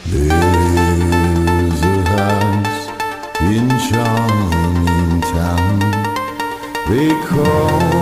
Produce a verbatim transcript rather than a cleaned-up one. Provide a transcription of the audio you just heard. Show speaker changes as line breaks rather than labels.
There's a house in charming town. They call